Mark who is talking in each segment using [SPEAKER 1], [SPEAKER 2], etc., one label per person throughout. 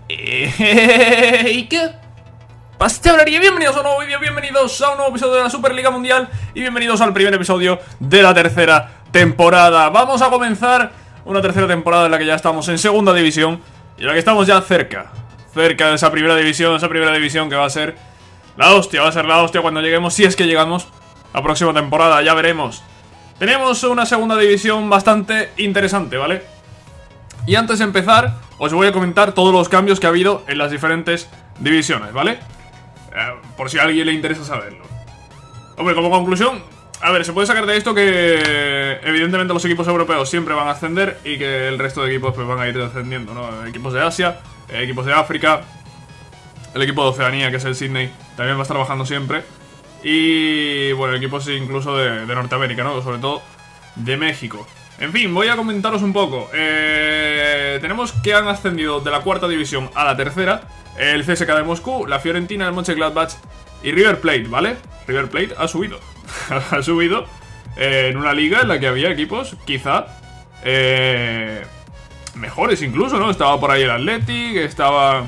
[SPEAKER 1] ¿Y qué? Pastelería, bienvenidos a un nuevo vídeo, bienvenidos a un nuevo episodio de la Superliga Mundial y bienvenidos al primer episodio de la tercera temporada. Vamos a comenzar una tercera temporada en la que ya estamos en segunda división y en la que estamos ya cerca de esa primera división que va a ser la hostia, cuando lleguemos, si es que llegamos la próxima temporada, ya veremos. Tenemos una segunda división bastante interesante, ¿vale? Y antes de empezar, os voy a comentar todos los cambios que ha habido en las diferentes divisiones, ¿vale? Por si a alguien le interesa saberlo. Hombre, como conclusión, a ver, se puede sacar de esto que evidentemente los equipos europeos siempre van a ascender y que el resto de equipos pues van a ir descendiendo, ¿no? Equipos de Asia, equipos de África, el equipo de Oceanía, que es el Sydney, también va a estar bajando siempre. Y, bueno, equipos incluso de Norteamérica, ¿no? Sobre todo de México. En fin, voy a comentaros un poco. Tenemos que han ascendido de la cuarta división a la tercera el CSKA de Moscú, la Fiorentina, el Mönchengladbach y River Plate, ¿vale? River Plate ha subido. Ha subido en una liga en la que había equipos quizá mejores incluso, ¿no? Estaba por ahí el Athletic, estaba...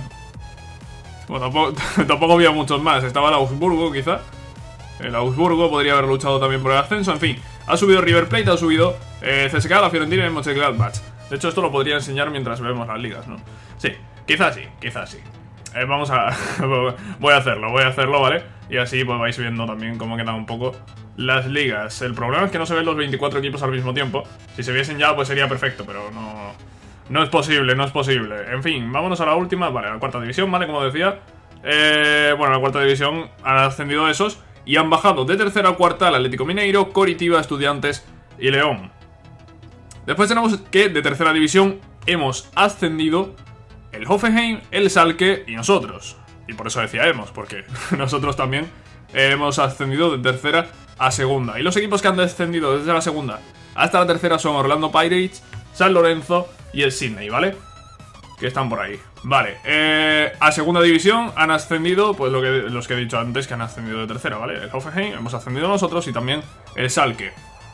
[SPEAKER 1] Bueno, tampoco había muchos más. Estaba el Augsburgo, quizá. El Augsburgo podría haber luchado también por el ascenso. En fin, ha subido River Plate, ha subido CSKA, la Fiorentina y el Mönchengladbach. De hecho, esto lo podría enseñar mientras vemos las ligas, ¿no? Sí, quizás sí, quizás sí. Vamos a... voy a hacerlo, ¿vale? Y así pues vais viendo también cómo quedan un poco las ligas. El problema es que no se ven los 24 equipos al mismo tiempo. Si se viesen ya, pues sería perfecto, pero no es posible, no es posible. En fin, vámonos a la última, vale, a la cuarta división, ¿vale? Como decía, bueno, la cuarta división han ascendido esos y han bajado de tercera a cuarta el Atlético Mineiro, Coritiba, Estudiantes y León. Después tenemos que de tercera división hemos ascendido el Hoffenheim, el Schalke y nosotros. Y por eso decía hemos, porque nosotros también hemos ascendido de tercera a segunda. Y los equipos que han descendido desde la segunda hasta la tercera son Orlando Pirates, San Lorenzo y el Sydney, ¿vale? Que están por ahí. Vale, a segunda división han ascendido, pues los que he dicho antes que han ascendido de tercera, ¿vale? El Hoffenheim, hemos ascendido nosotros y también el Schalke.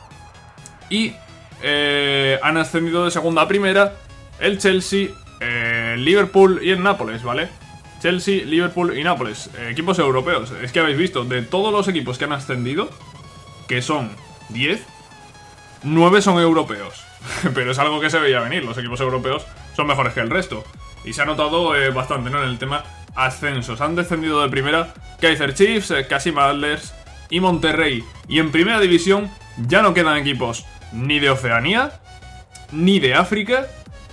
[SPEAKER 1] Y han ascendido de segunda a primera el Chelsea, Liverpool y el Nápoles, ¿vale? Chelsea, Liverpool y Nápoles, equipos europeos. Es que habéis visto, de todos los equipos que han ascendido, que son 10, 9 son europeos. Pero es algo que se veía venir, los equipos europeos son mejores que el resto. Y se ha notado bastante, ¿no? En el tema ascensos. Han descendido de primera Kaizer Chiefs, Kashima Antlers y Monterrey. Y en primera división ya no quedan equipos ni de Oceanía, ni de África,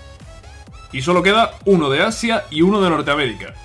[SPEAKER 1] y solo queda uno de Asia y uno de Norteamérica.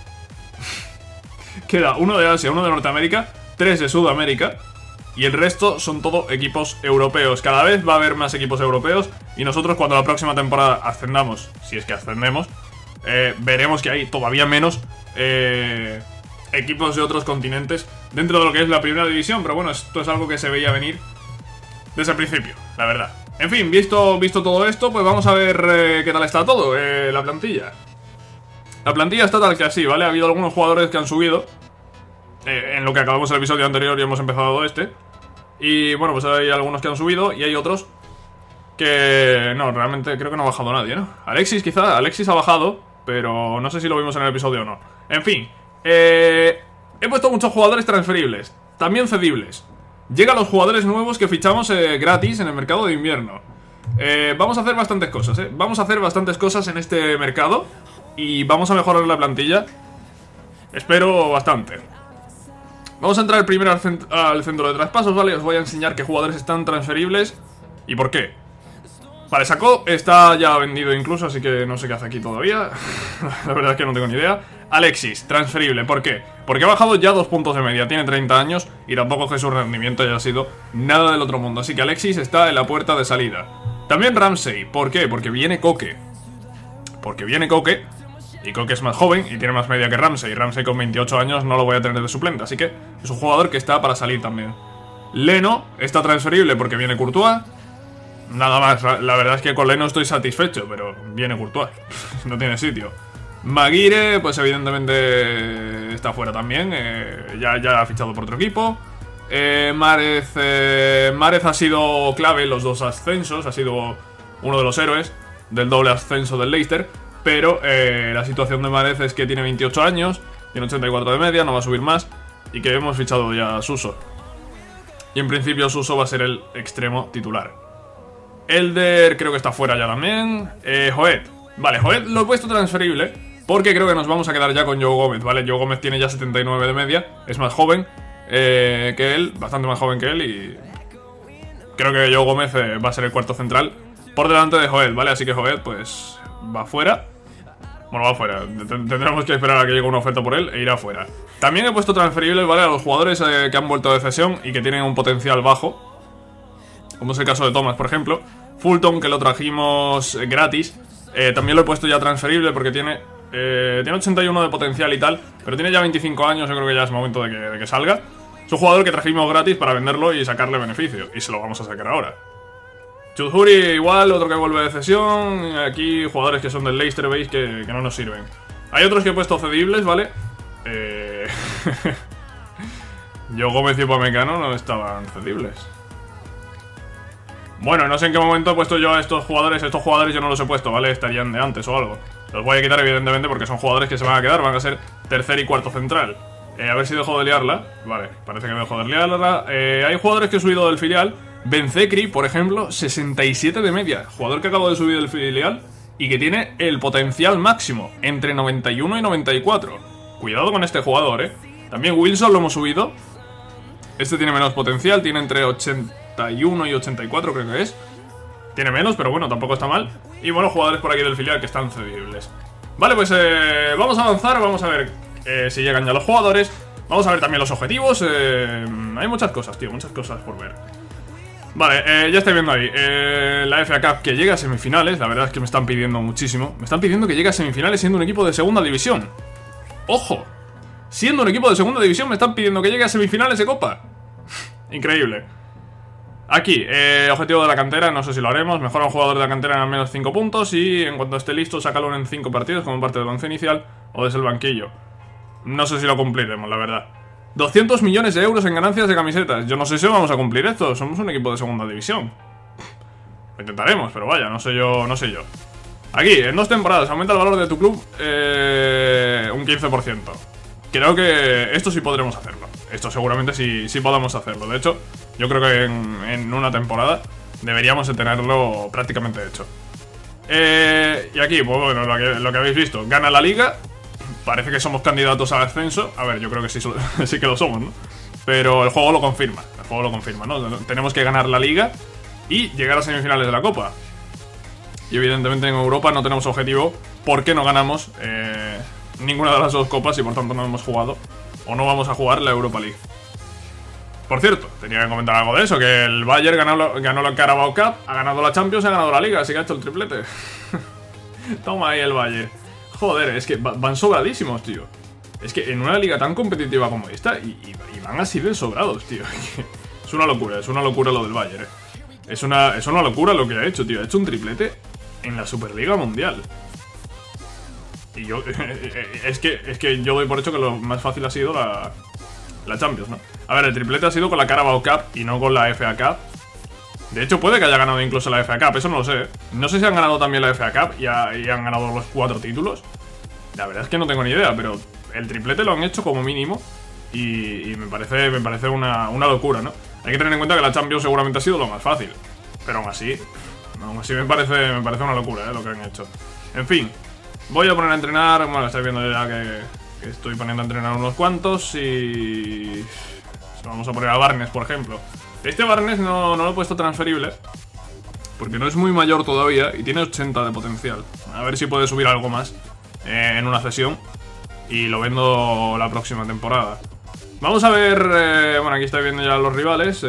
[SPEAKER 1] Queda uno de Asia, uno de Norteamérica, 3 de Sudamérica, y el resto son todo equipos europeos. Cada vez va a haber más equipos europeos, y nosotros cuando la próxima temporada ascendamos, si es que ascendemos, veremos que hay todavía menos equipos de otros continentes dentro de lo que es la primera división. Pero bueno, esto es algo que se veía venir desde el principio, la verdad. En fin, visto todo esto, pues vamos a ver qué tal está todo, la plantilla. La plantilla está tal que así, ¿vale? Ha habido algunos jugadores que han subido en lo que acabamos el episodio anterior y hemos empezado este. Y bueno, pues hay algunos que han subido y hay otros que... No, realmente creo que no ha bajado nadie, ¿no? Alexis quizá, Alexis ha bajado, pero no sé si lo vimos en el episodio o no. En fin, he puesto muchos jugadores transferibles, también cedibles. Llegan los jugadores nuevos que fichamos gratis en el mercado de invierno. Vamos a hacer bastantes cosas, Vamos a hacer bastantes cosas en este mercado y vamos a mejorar la plantilla. Espero bastante. Vamos a entrar primero al centro de traspasos, ¿vale? Os voy a enseñar qué jugadores están transferibles y por qué. Vale, Sakho está ya vendido incluso, así que no sé qué hace aquí todavía. La verdad es que no tengo ni idea. Alexis, transferible, ¿por qué? Porque ha bajado ya 2 puntos de media, tiene 30 años y tampoco que su rendimiento haya sido nada del otro mundo. Así que Alexis está en la puerta de salida. También Ramsey, ¿por qué? Porque viene Koke. Y Koke es más joven y tiene más media que Ramsey. Ramsey con 28 años no lo voy a tener de suplente, así que es un jugador que está para salir también. Leno está transferible porque viene Courtois. Nada más, la verdad es que con Leno estoy satisfecho, pero viene Courtois. No tiene sitio. Maguire, pues evidentemente está fuera también, ya ha fichado por otro equipo. Márez ha sido clave en los dos ascensos, ha sido uno de los héroes del doble ascenso del Leicester. Pero la situación de Marez es que tiene 28 años, tiene 84 de media, no va a subir más, y que hemos fichado ya a Suso. Y en principio Suso va a ser el extremo titular. Elder creo que está fuera ya también. Joed. Vale, Joed lo he puesto transferible porque creo que nos vamos a quedar ya con Joe Gómez, ¿vale? Joe Gómez tiene ya 79 de media, es más joven que él, bastante más joven que él, y creo que Joe Gómez va a ser el cuarto central por delante de Joed, ¿vale? Así que Joed pues va fuera. Bueno, va fuera, tendremos que esperar a que llegue una oferta por él e irá fuera. También he puesto transferibles, ¿vale? A los jugadores que han vuelto de cesión y que tienen un potencial bajo, como es el caso de Thomas, por ejemplo. Fulton, que lo trajimos gratis, también lo he puesto ya transferible porque tiene 81 de potencial y tal, pero tiene ya 25 años, yo creo que ya es momento de que salga. Es un jugador que trajimos gratis para venderlo y sacarle beneficio, y se lo vamos a sacar ahora. Chudhuri igual, otro que vuelve de cesión. Aquí jugadores que son del Leicester, veis que no nos sirven. Hay otros que he puesto cedibles, ¿vale? Yo Gómez y Upamecano no estaban cedibles. Bueno, no sé en qué momento he puesto yo a estos jugadores. Estos jugadores yo no los he puesto, ¿vale? Estarían de antes o algo. Los voy a quitar evidentemente porque son jugadores que se van a quedar. Van a ser tercer y cuarto central. A ver si dejo de liarla. Vale, parece que me dejo de liarla. Hay jugadores que he subido del filial. Benzekri, por ejemplo, 67 de media. Jugador que acabo de subir del filial y que tiene el potencial máximo entre 91 y 94. Cuidado con este jugador, También Wilson lo hemos subido. Este tiene menos potencial, tiene entre 81 y 84 creo que es. Tiene menos, pero bueno, tampoco está mal. Y bueno, jugadores por aquí del filial que están cedibles. Vale, pues vamos a avanzar, vamos a ver si llegan ya los jugadores. Vamos a ver también los objetivos. Hay muchas cosas, tío, muchas cosas por ver. Vale, ya estáis viendo ahí la FA Cup que llega a semifinales. La verdad es que me están pidiendo muchísimo. Me están pidiendo que llegue a semifinales siendo un equipo de segunda división. ¡Ojo! Siendo un equipo de segunda división me están pidiendo que llegue a semifinales de Copa. Increíble. Aquí, objetivo de la cantera, no sé si lo haremos. Mejora un jugador de la cantera en al menos 5 puntos. Y en cuanto esté listo, sácalo en 5 partidos como parte del once inicial o desde el banquillo. No sé si lo cumpliremos, la verdad. 200 millones de euros en ganancias de camisetas. Yo no sé si vamos a cumplir esto. Somos un equipo de segunda división. Lo intentaremos, pero vaya, no sé yo. Aquí, en 2 temporadas aumenta el valor de tu club un 15%. Creo que esto sí podremos hacerlo. Esto seguramente sí podemos hacerlo. De hecho, yo creo que en una temporada deberíamos de tenerlo prácticamente hecho. Y aquí, pues bueno, lo que habéis visto. Gana la liga. Parece que somos candidatos al ascenso. A ver, yo creo que sí, sí que lo somos, ¿no? Pero el juego lo confirma. El juego lo confirma, ¿no? Tenemos que ganar la liga y llegar a semifinales de la Copa. Y evidentemente en Europa no tenemos objetivo porque no ganamos ninguna de las dos copas y por tanto no hemos jugado o no vamos a jugar la Europa League. Por cierto, tenía que comentar algo de eso, que el Bayern ganó la Carabao Cup, ha ganado la Champions y ha ganado la Liga, así que ha hecho el triplete. Toma ahí el Bayern. Joder, es que van sobradísimos, tío. Es que en una liga tan competitiva como esta y van así de sobrados, tío. Es una locura lo del Bayern, Es una locura lo que ha hecho, tío. Ha hecho un triplete en la Superliga Mundial. Y yo, es que yo doy por hecho que lo más fácil ha sido la Champions, ¿no? A ver, el triplete ha sido con la Carabao Cup y no con la FA Cup. De hecho, puede que haya ganado incluso la FA Cup, eso no lo sé. No sé si han ganado también la FA Cup y han ganado los 4 títulos. La verdad es que no tengo ni idea, pero el triplete lo han hecho como mínimo. Y me parece una locura, ¿no? Hay que tener en cuenta que la Champions seguramente ha sido lo más fácil. Pero aún así me parece una locura, lo que han hecho. En fin, voy a poner a entrenar. Bueno, estáis viendo ya que estoy poniendo a entrenar unos cuantos. Y vamos a poner a Barnes, por ejemplo. Este Barnes no lo he puesto transferible porque no es muy mayor todavía y tiene 80 de potencial. A ver si puede subir algo más en una cesión y lo vendo la próxima temporada. Vamos a ver, bueno, aquí estáis viendo ya los rivales.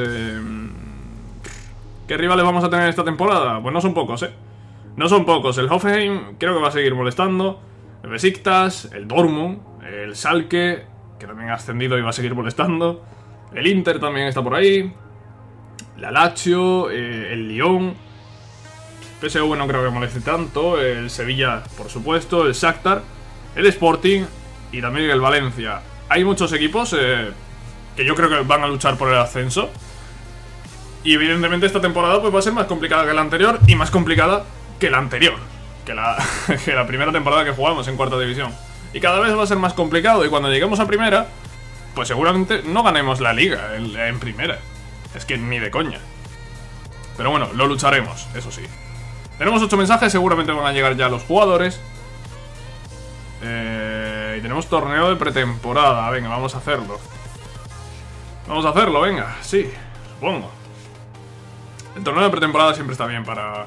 [SPEAKER 1] ¿Qué rivales vamos a tener esta temporada? Pues no son pocos, No son pocos. El Hoffenheim creo que va a seguir molestando. El Besiktas, el Dortmund, el Schalke, que también ha ascendido y va a seguir molestando. El Inter también está por ahí. La Lazio, el Lyon. PSV no creo que moleste tanto. El Sevilla, por supuesto. El Shakhtar, el Sporting y también el Valencia. Hay muchos equipos que yo creo que van a luchar por el ascenso. Y evidentemente esta temporada pues va a ser más complicada que la anterior y más complicada que la anterior. que la primera temporada que jugamos en cuarta división. Y cada vez va a ser más complicado. Y cuando lleguemos a primera, pues seguramente no ganemos la liga en primera. Es que ni de coña. Pero bueno, lo lucharemos, eso sí. Tenemos 8 mensajes, seguramente van a llegar ya los jugadores. Y tenemos torneo de pretemporada. Venga, vamos a hacerlo. Vamos a hacerlo, venga, sí, supongo. El torneo de pretemporada siempre está bien para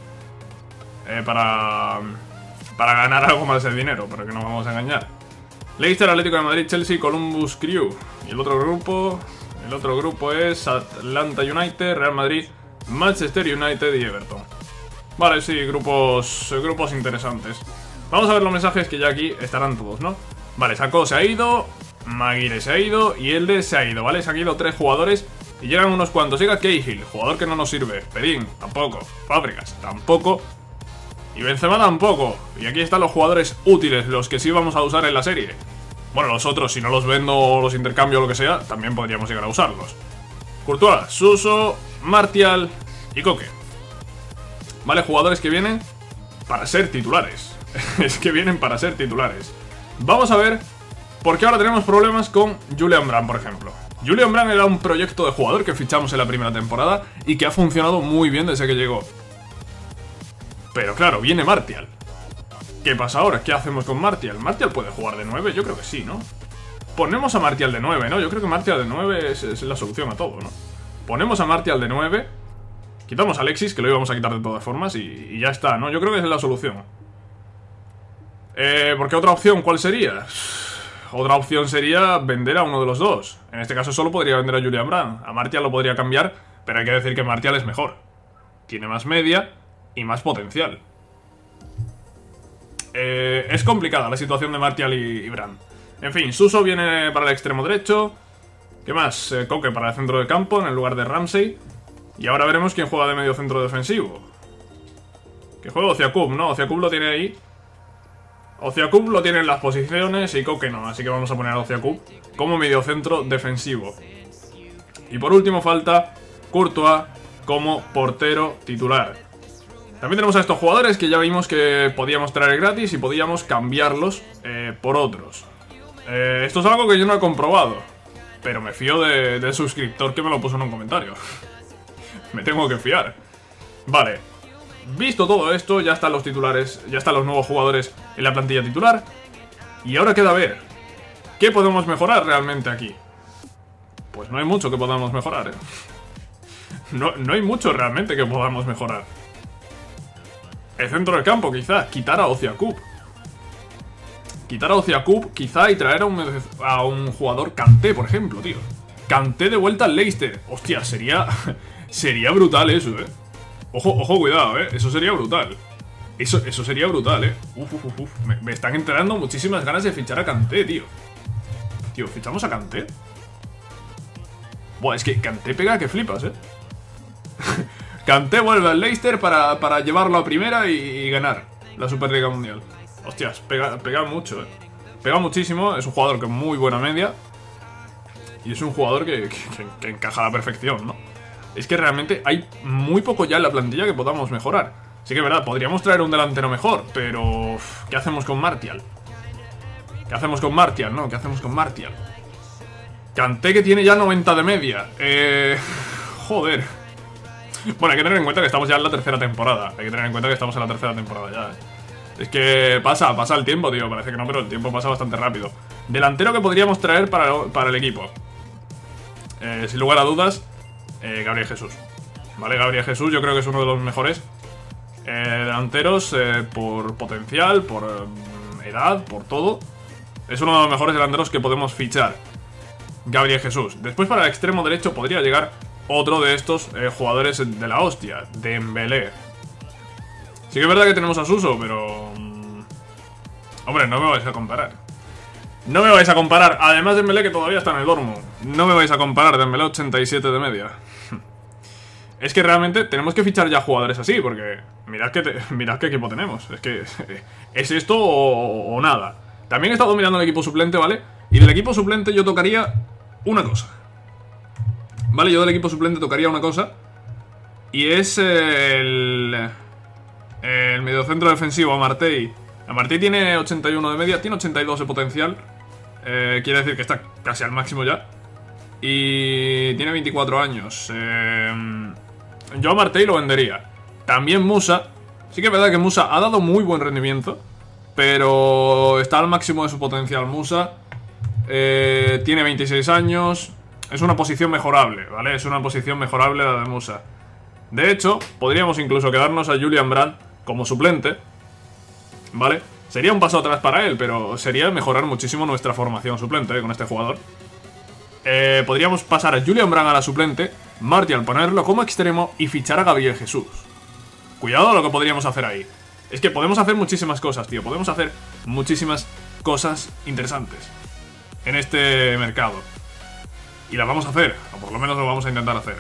[SPEAKER 1] ganar algo más de dinero, pero que no vamos a engañar. Leicester, Atlético de Madrid, Chelsea, Columbus Crew. Y el otro grupo es Atlanta United, Real Madrid, Manchester United y Everton. Vale, sí, grupos interesantes. Vamos a ver los mensajes que ya aquí estarán todos, ¿no? Vale, Sacco se ha ido, Maguire se ha ido y Elde se ha ido, ¿vale? Se han ido 3 jugadores y llegan unos cuantos. Llega Cahill, jugador que no nos sirve. Perín, tampoco. Fábricas, tampoco. Y Benzema tampoco. Y aquí están los jugadores útiles, los que sí vamos a usar en la serie. Bueno, los otros, si no los vendo o los intercambio o lo que sea, también podríamos llegar a usarlos. Courtois, Suso, Martial y Koke. Vale, jugadores que vienen para ser titulares. Es que vienen para ser titulares. Vamos a ver por qué ahora tenemos problemas con Julian Brandt, por ejemplo. Julian Brandt era un proyecto de jugador que fichamos en la primera temporada y que ha funcionado muy bien desde que llegó. Pero claro, viene Martial. ¿Qué pasa ahora? ¿Qué hacemos con Martial? ¿Martial puede jugar de 9? Yo creo que sí, ¿no? Ponemos a Martial de 9, ¿no? Yo creo que Martial de 9 es la solución a todo, ¿no? Ponemos a Martial de 9. Quitamos a Alexis, que lo íbamos a quitar de todas formas, y ya está, ¿no? Yo creo que es la solución. Porque otra opción, ¿cuál sería? Otra opción sería vender a uno de los dos. En este caso solo podría vender a Julian Brandt. A Martial lo podría cambiar, pero hay que decir que Martial es mejor. Tiene más media y más potencial. Es complicada la situación de Martial y Brandt. En fin, Suso viene para el extremo derecho. ¿Qué más? Koke para el centro del campo en el lugar de Ramsey. Y ahora veremos quién juega de medio centro defensivo. Que juega Ociakub, ¿no? Ociakub lo tiene ahí. Ociakub lo tiene en las posiciones y Koke no. Así que vamos a poner a Ociakub como medio centro defensivo. Y por último falta Courtois como portero titular. También tenemos a estos jugadores que ya vimos que podíamos traer gratis y podíamos cambiarlos por otros. Esto es algo que yo no he comprobado, pero me fío del suscriptor que me lo puso en un comentario. Me tengo que fiar. Vale, visto todo esto, ya están los titulares, ya están los nuevos jugadores en la plantilla titular. Y ahora queda ver ¿qué podemos mejorar realmente aquí? Pues no hay mucho que podamos mejorar, No hay mucho realmente que podamos mejorar. El centro del campo, quizá, quitar a Ociakub. Quitar a Ociakub, quizá, y traer a un jugador Kanté, por ejemplo, tío. Kanté de vuelta al Leicester. Hostia, sería brutal eso, Ojo, cuidado, eso sería brutal. Eso sería brutal, Me están entrando muchísimas ganas de fichar a Kanté, tío. Tío, ¿fichamos a Kanté? Buah, es que Kanté pega que flipas, Kanté vuelve al Leicester para llevarlo a primera y ganar la Superliga Mundial. Hostias, pega mucho, Pega muchísimo, es un jugador con muy buena media. Y es un jugador que encaja a la perfección, ¿no? Es que realmente hay muy poco ya en la plantilla que podamos mejorar. Sí que es verdad, podríamos traer un delantero mejor, pero ¿qué hacemos con Martial? ¿Qué hacemos con Martial, no? ¿Qué hacemos con Martial? Kanté que tiene ya 90 de media. Joder. Bueno, hay que tener en cuenta que estamos ya en la tercera temporada. Ya. Es que pasa el tiempo, tío. Parece que no, pero el tiempo pasa bastante rápido. Delantero que podríamos traer para el equipo. Sin lugar a dudas, Gabriel Jesús. Vale, Gabriel Jesús yo creo que es uno de los mejores delanteros por potencial, por edad, por todo. Es uno de los mejores delanteros que podemos fichar. Gabriel Jesús. Después para el extremo derecho podría llegar otro de estos jugadores de la hostia, Dembélé. Sí que es verdad que tenemos a Suso, pero... hombre, no me vais a comparar. No me vais a comparar. Además Dembélé que todavía está en el Dortmund. No me vais a comparar, Dembélé 87 de media. Es que realmente tenemos que fichar ya jugadores así, porque mirad qué equipo tenemos. Es que es esto o nada. También he estado mirando el equipo suplente, ¿vale? Y del equipo suplente yo tocaría una cosa. Vale, yo del equipo suplente tocaría una cosa. Y es el El mediocentro defensivo, Amartey. Amartey tiene 81 de media, tiene 82 de potencial. Quiere decir que está casi al máximo ya. Y tiene 24 años. Yo a Amartey lo vendería. También Musa. Sí que es verdad que Musa ha dado muy buen rendimiento, pero está al máximo de su potencial Musa. Tiene 26 años. Es una posición mejorable, ¿vale? Es una posición mejorable la de Musa. De hecho, podríamos incluso quedarnos a Julian Brandt como suplente, ¿vale? Sería un paso atrás para él, pero sería mejorar muchísimo nuestra formación suplente con este jugador. Podríamos pasar a Julian Brandt a la suplente, Martial ponerlo como extremo y fichar a Gabriel Jesús. Cuidado a lo que podríamos hacer ahí. Es que podemos hacer muchísimas cosas, tío. Podemos hacer muchísimas cosas interesantes en este mercado. Y las vamos a hacer, o por lo menos lo vamos a intentar hacer.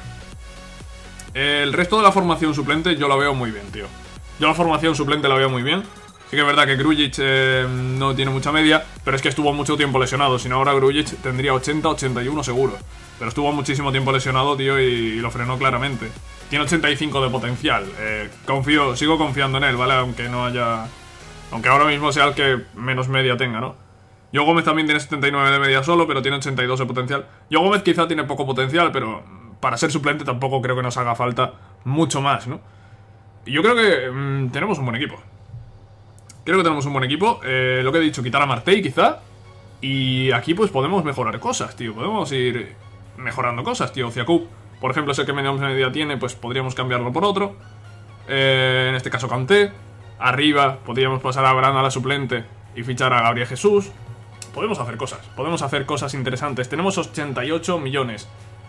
[SPEAKER 1] El resto de la formación suplente yo la veo muy bien, tío. Yo la formación suplente la veo muy bien. Sí que es verdad que Grujic no tiene mucha media, pero es que estuvo mucho tiempo lesionado. Si no, ahora Grujic tendría 80, 81 seguro. Pero estuvo muchísimo tiempo lesionado, tío, y lo frenó claramente. Tiene 85 de potencial. Sigo confiando en él, ¿vale? Aunque ahora mismo sea el que menos media tenga, ¿no? Yo Gómez también tiene 79 de media solo, pero tiene 82 de potencial. Yo Gómez quizá tiene poco potencial, pero para ser suplente tampoco creo que nos haga falta mucho más, ¿no? Y yo creo que tenemos un buen equipo. Creo que tenemos un buen equipo. Lo que he dicho, quitar a Martey quizá. Y aquí pues podemos mejorar cosas, tío. Podemos ir mejorando cosas, tío. Ciacup, por ejemplo, ese que menos media tiene, pues podríamos cambiarlo por otro. En este caso Kanté. Arriba podríamos pasar a Brandt a la suplente y fichar a Gabriel Jesús. Podemos hacer cosas interesantes. Tenemos 88 millones.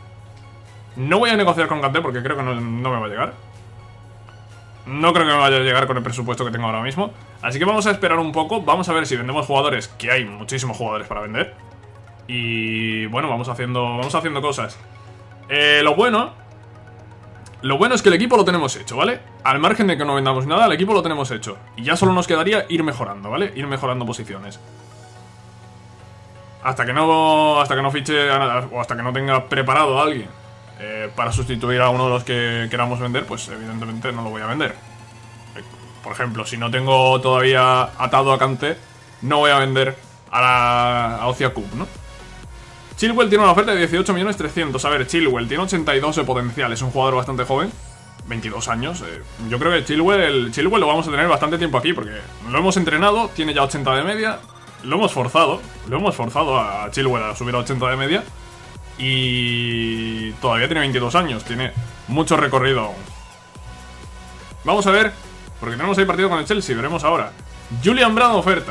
[SPEAKER 1] No voy a negociar con Kanté porque creo que no me va a llegar. No creo que me vaya a llegar con el presupuesto que tengo ahora mismo. Así que vamos a esperar un poco. Vamos a ver si vendemos jugadores, que hay muchísimos jugadores para vender. Y bueno, vamos haciendo cosas. Lo bueno es que el equipo lo tenemos hecho, ¿vale? Al margen de que no vendamos nada, el equipo lo tenemos hecho. Y ya solo nos quedaría ir mejorando, ¿vale? Ir mejorando posiciones. Hasta que no fiche o hasta que no tenga preparado a alguien para sustituir a uno de los que queramos vender, pues evidentemente no lo voy a vender. Por ejemplo, si no tengo todavía atado a Kanté, no voy a vender a Ciacup, ¿no? Chilwell tiene una oferta de 18.300.000. A ver, Chilwell tiene 82 de potencial, es un jugador bastante joven, 22 años. Yo creo que Chilwell lo vamos a tener bastante tiempo aquí, porque lo hemos entrenado, tiene ya 80 de media. Lo hemos forzado a Chilwell a subir a 80 de media. Y todavía tiene 22 años, tiene mucho recorrido aún. Vamos a ver, porque tenemos ahí partido con el Chelsea, veremos ahora. Julian Brandt oferta.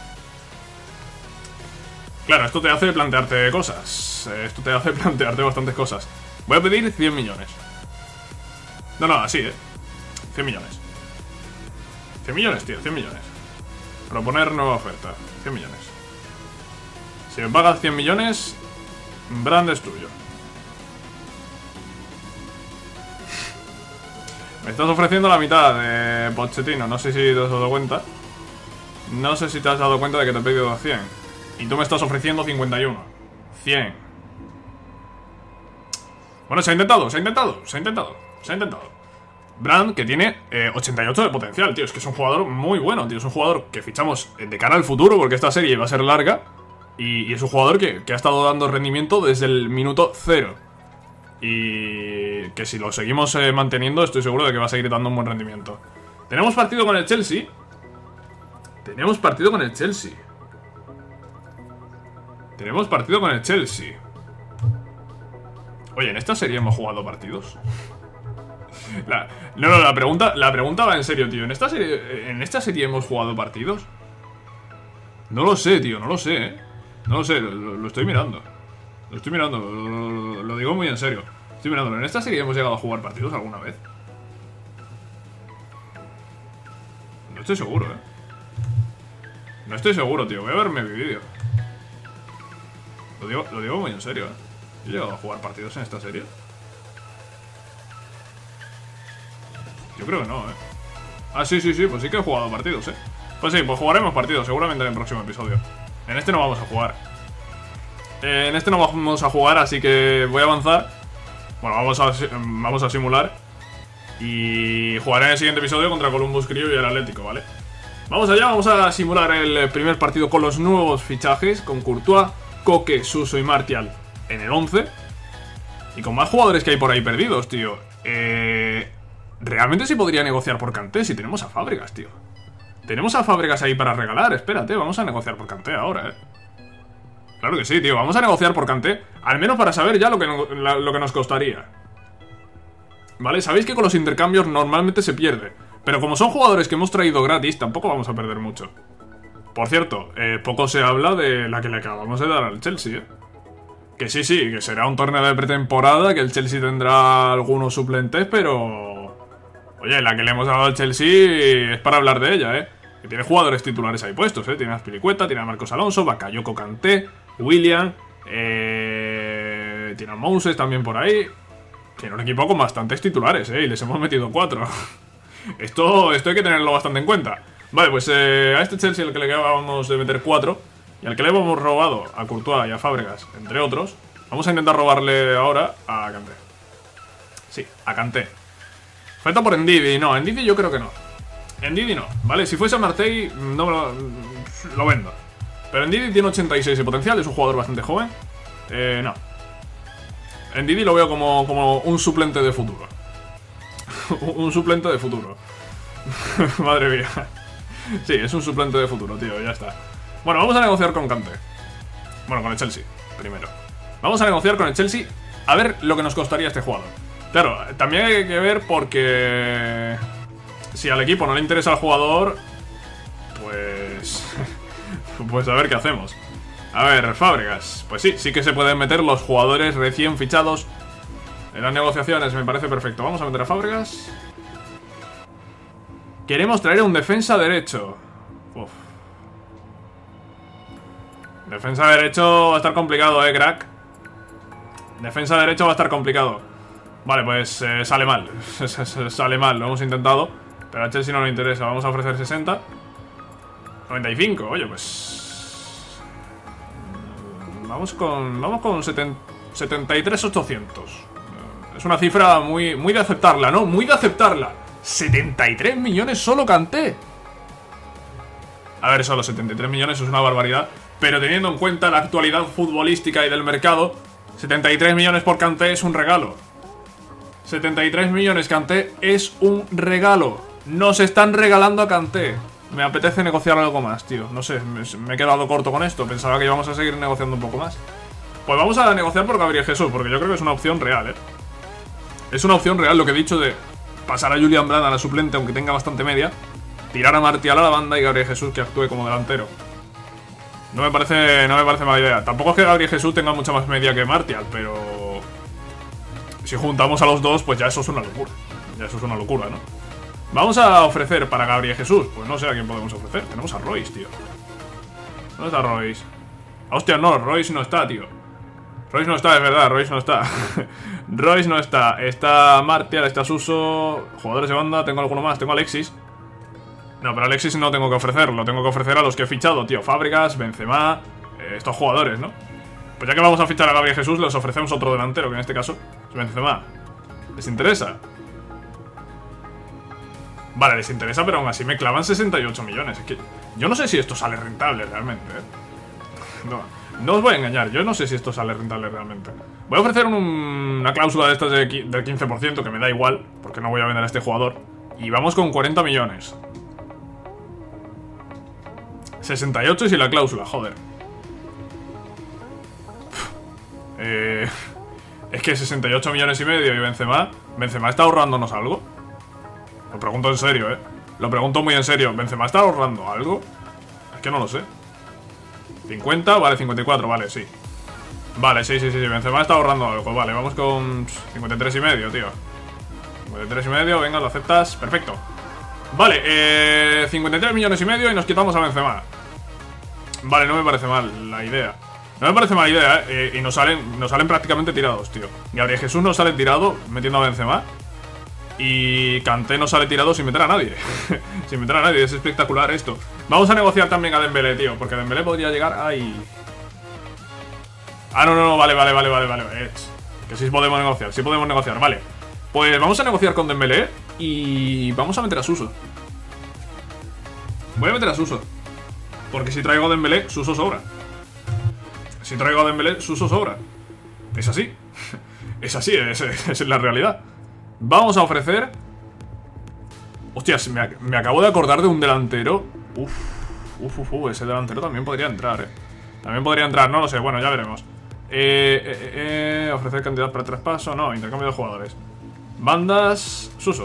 [SPEAKER 1] Claro, esto te hace plantearte cosas. Esto te hace plantearte bastantes cosas. Voy a pedir 100 millones. No, así, 100 millones. 100 millones, tío, 100 millones. Proponer nueva oferta, 100 millones. Si me pagas 100 millones, Brandt es tuyo. Me estás ofreciendo la mitad de Pochettino. No sé si te has dado cuenta. No sé si te has dado cuenta de que te he pedido 100. Y tú me estás ofreciendo 51. 100. Bueno, se ha intentado. Brandt, que tiene 88 de potencial, tío. Es que es un jugador muy bueno, tío. Es un jugador que fichamos de cara al futuro, porque esta serie va a ser larga. Y es un jugador que ha estado dando rendimiento desde el minuto 0. Y que si lo seguimos manteniendo, estoy seguro de que va a seguir dando un buen rendimiento. Tenemos partido con el Chelsea. Oye, ¿en esta serie hemos jugado partidos? La pregunta va en serio, tío. ¿En esta serie hemos jugado partidos? No lo sé, tío, no lo sé, No lo sé, lo estoy mirando. Lo digo muy en serio. Estoy mirándolo. ¿En esta serie hemos llegado a jugar partidos alguna vez? No estoy seguro, No estoy seguro, tío. Voy a verme mi vídeo. Lo digo muy en serio, ¿He llegado a jugar partidos en esta serie? Yo creo que no, Ah, sí, pues sí que he jugado partidos, Pues sí, pues jugaremos partidos, seguramente en el próximo episodio. En este no vamos a jugar. Así que voy a avanzar. Bueno, vamos a simular. Y jugaré en el siguiente episodio contra Columbus Crew y el Atlético, ¿vale? Vamos allá, vamos a simular el primer partido con los nuevos fichajes, con Courtois, Koke, Suso y Martial en el 11. Y con más jugadores que hay por ahí perdidos, tío. Realmente se podría negociar por Kanté si tenemos a Fábregas, tío. Tenemos a Fábregas ahí para regalar, espérate, vamos a negociar por Kanté ahora, Claro que sí, tío, vamos a negociar por Kanté, al menos para saber ya lo que nos costaría. ¿Vale? Sabéis que con los intercambios normalmente se pierde, pero como son jugadores que hemos traído gratis, tampoco vamos a perder mucho. Por cierto, poco se habla de la que le acabamos de dar al Chelsea, Que sí, que será un torneo de pretemporada, que el Chelsea tendrá algunos suplentes, pero... Oye, la que le hemos dado al Chelsea es para hablar de ella, Que tiene jugadores titulares ahí puestos, Tiene a Azpilicueta, tiene a Marcos Alonso, Bakayoko, Kanté, William, tiene a Moses también por ahí. Tiene un equipo con bastantes titulares, y les hemos metido 4. Esto hay que tenerlo bastante en cuenta. Vale, pues a este Chelsea al que le acabamos de meter 4 y al que le hemos robado a Courtois y a Fábregas, entre otros, vamos a intentar robarle ahora a Kanté. Sí, a Kanté. Falta por Ndidi, no, Ndidi yo creo que no. Ndidi no, vale, si fuese a Marseille no lo vendo. Pero Ndidi tiene 86 de potencial, es un jugador bastante joven. No. Ndidi lo veo como un suplente de futuro. Un suplente de futuro. Madre mía. Sí, es un suplente de futuro, tío, ya está. Bueno, vamos a negociar con Kanté. Bueno, con el Chelsea, primero. Vamos a negociar con el Chelsea a ver lo que nos costaría este jugador. Claro, también hay que ver porque... si al equipo no le interesa al jugador, pues... pues a ver qué hacemos. A ver, Fábregas. Pues sí que se pueden meter los jugadores recién fichados en las negociaciones, me parece perfecto. Vamos a meter a Fábregas. Queremos traer a un defensa derecho. Uf. Defensa derecho va a estar complicado, crack. Defensa derecho va a estar complicado. Vale, pues sale mal. Sale mal, lo hemos intentado, pero a Chelsea no le interesa. Vamos a ofrecer 60. 95, oye, pues... Vamos con 73,800. Es una cifra muy de aceptarla, ¿no? Muy de aceptarla. 73 millones solo Kanté. A ver, solo 73 millones es una barbaridad, pero teniendo en cuenta la actualidad futbolística y del mercado, 73 millones por Kanté es un regalo. 73 millones Kanté es un regalo. Nos están regalando a Kanté. Me apetece negociar algo más, tío. No sé, me he quedado corto con esto. Pensaba que íbamos a seguir negociando un poco más. Pues vamos a negociar por Gabriel Jesús, porque yo creo que es una opción real, Es una opción real lo que he dicho de pasar a Julian Brandt a la suplente, aunque tenga bastante media, tirar a Martial a la banda y Gabriel Jesús que actúe como delantero. No me parece mala idea. Tampoco es que Gabriel Jesús tenga mucha más media que Martial, pero... si juntamos a los dos, pues ya eso es una locura. Ya eso es una locura, ¿no? Vamos a ofrecer para Gabriel Jesús. Pues no sé a quién podemos ofrecer. Tenemos a Royce, tío. ¿Dónde está Royce? Hostia, no, Royce no está, tío. Royce no está, es verdad, Royce no está. Royce no está. Está Martial, está Suso. Jugadores de banda, tengo alguno más. Tengo a Alexis. No, pero a Alexis no tengo que ofrecerlo. Tengo que ofrecer a los que he fichado, tío. Fábregas, Benzema, estos jugadores, ¿no? Pues ya que vamos a fichar a Gabriel Jesús, les ofrecemos otro delantero, que en este caso es Benzema. ¿Les interesa? Vale, les interesa, pero aún así me clavan 68 millones. Es que yo no sé si esto sale rentable realmente, No os voy a engañar, yo no sé si esto sale rentable realmente. Voy a ofrecer una cláusula de estas del 15%, que me da igual, porque no voy a vender a este jugador. Y vamos con 40 millones. 68 y sin la cláusula, joder. Es que 68 millones y medio y Benzema está ahorrándonos algo. Lo pregunto en serio, Lo pregunto muy en serio. ¿Benzema está ahorrando algo? Es que no lo sé. 50, vale, 54, vale, sí. Vale, sí, Benzema está ahorrando algo. Vale, vamos con 53 y medio, tío. 53 y medio, venga, lo aceptas. Perfecto. Vale, 53 millones y medio y nos quitamos a Benzema. Vale, no me parece mal la idea. No me parece mala idea, y nos salen prácticamente tirados, tío. Gabriel Jesús nos sale tirado metiendo a Benzema. Y Kanté no sale tirado sin meter a nadie. Sin meter a nadie, es espectacular esto. Vamos a negociar también a Dembélé, tío, porque Dembélé podría llegar ahí. Ah, no, vale. Que sí podemos negociar, vale. Pues vamos a negociar con Dembélé Y vamos a meter a Suso. Voy a meter a Suso. Porque si traigo a Dembélé, Suso sobra. Si traigo a Dembélé, Suso sobra. Es así. Es así, es la realidad. Vamos a ofrecer... Hostias, me acabo de acordar de un delantero. Ese delantero también podría entrar, También podría entrar, no lo sé, bueno, ya veremos. Ofrecer cantidad para traspaso. No, intercambio de jugadores. Bandas... Suso.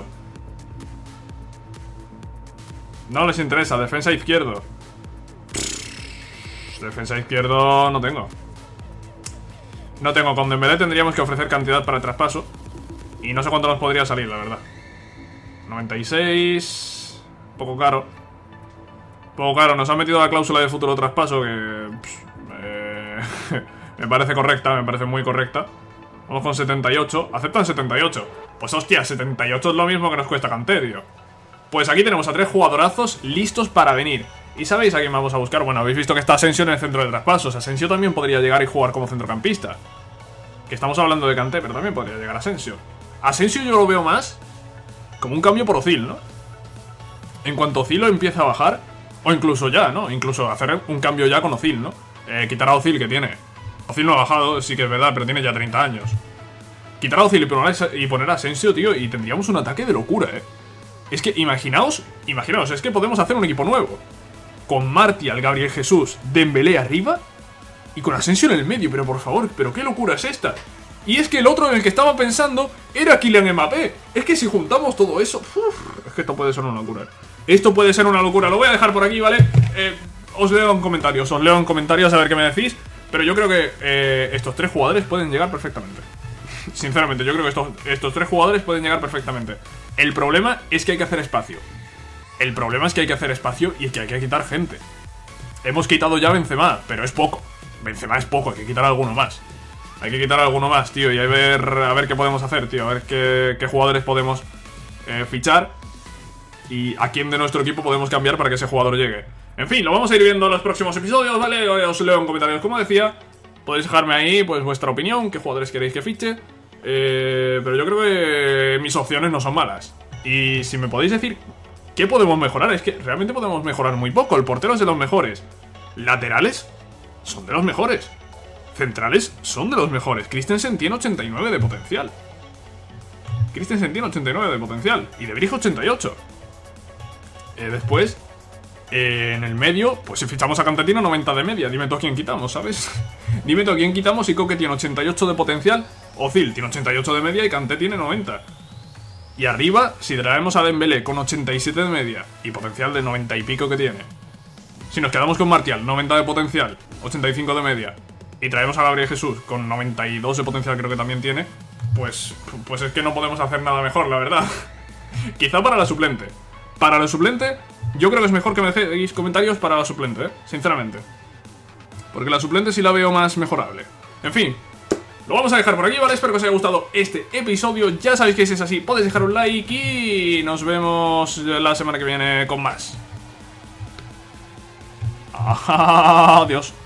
[SPEAKER 1] No les interesa, defensa izquierdo. Defensa izquierdo no tengo. No tengo, con Dembélé tendríamos que ofrecer cantidad para el traspaso. Y no sé cuánto nos podría salir, la verdad. 96... Poco caro. Poco caro, nos han metido la cláusula de futuro traspaso que... me parece correcta, me parece muy correcta. Vamos con 78, aceptan 78. Pues hostia, 78 es lo mismo que nos cuesta Kanté, tío. Pues aquí tenemos a 3 jugadorazos listos para venir. ¿Y sabéis a quién vamos a buscar? Bueno, habéis visto que está Asensio en el centro de traspasos. Asensio también podría llegar y jugar como centrocampista. Que estamos hablando de Kanté, pero también podría llegar Asensio. Asensio yo lo veo más como un cambio por Ozil, ¿no? En cuanto Ozil lo empieza a bajar, o incluso ya, ¿no? Incluso hacer un cambio ya con Ozil, ¿no? Quitar a Ozil que tiene. Ozil no ha bajado, sí que es verdad, pero tiene ya 30 años. Quitar a Ozil y poner a Asensio, tío, y tendríamos un ataque de locura, Es que imaginaos, es que podemos hacer un equipo nuevo. Con Martial, Gabriel Jesús, Dembélé arriba y con Asensio en el medio, pero por favor, pero qué locura es esta. Y es que el otro en el que estaba pensando era Kylian Mbappé. Es que si juntamos todo eso, es que esto puede ser una locura. Esto puede ser una locura, lo voy a dejar por aquí, ¿vale? Os leo en comentarios a ver qué me decís. Pero yo creo que estos 3 jugadores pueden llegar perfectamente. Sinceramente, yo creo que estos 3 jugadores pueden llegar perfectamente. El problema es que hay que hacer espacio. El problema es que hay que hacer espacio y que hay que quitar gente. Hemos quitado ya Benzema, pero es poco. Benzema es poco, hay que quitar alguno más. Hay que quitar alguno más, tío, y a ver qué podemos hacer, tío. A ver qué jugadores podemos fichar y a quién de nuestro equipo podemos cambiar para que ese jugador llegue. En fin, lo vamos a ir viendo en los próximos episodios, ¿vale? Os leo en comentarios, como decía. Podéis dejarme ahí, pues, vuestra opinión, qué jugadores queréis que fiche. Pero yo creo que mis opciones no son malas. Y si me podéis decir qué podemos mejorar, es que realmente podemos mejorar muy poco. El portero es de los mejores. Laterales son de los mejores. Centrales son de los mejores. Christensen tiene 89 de potencial. Christensen tiene 89 de potencial. Y De Vrij 88. Después, en el medio, pues si fichamos a Kanté tiene 90 de media. Dime tú a quién quitamos, ¿sabes? Dime tú a quién quitamos y Koke tiene 88 de potencial. Ozil tiene 88 de media y Kanté tiene 90. Y arriba, si traemos a Dembélé con 87 de media y potencial de 90 y pico que tiene. Si nos quedamos con Martial, 90 de potencial, 85 de media, y traemos a Gabriel Jesús con 92 de potencial, creo que también tiene, pues es que no podemos hacer nada mejor, la verdad. Quizá para la suplente. Para la suplente, yo creo que es mejor que me dejéis comentarios para la suplente, sinceramente. Porque la suplente sí la veo más mejorable. En fin, lo vamos a dejar por aquí, ¿vale? Espero que os haya gustado este episodio. Ya sabéis que si es así, podéis dejar un like y nos vemos la semana que viene con más. Adiós.